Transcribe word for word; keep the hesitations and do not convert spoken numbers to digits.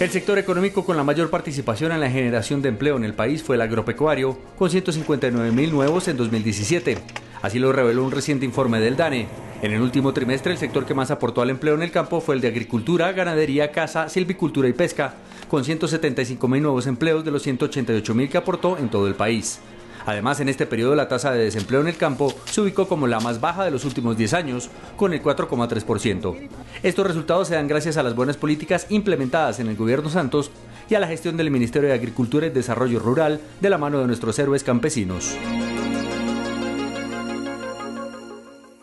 El sector económico con la mayor participación en la generación de empleo en el país fue el agropecuario, con ciento cincuenta y nueve mil nuevos en dos mil diecisiete. Así lo reveló un reciente informe del DANE. En el último trimestre, el sector que más aportó al empleo en el campo fue el de agricultura, ganadería, caza, silvicultura y pesca, con ciento setenta y cinco mil nuevos empleos de los ciento ochenta y ocho mil que aportó en todo el país. Además, en este periodo la tasa de desempleo en el campo se ubicó como la más baja de los últimos diez años, con el cuatro coma tres por ciento. Estos resultados se dan gracias a las buenas políticas implementadas en el gobierno Santos y a la gestión del Ministerio de Agricultura y Desarrollo Rural de la mano de nuestros héroes campesinos.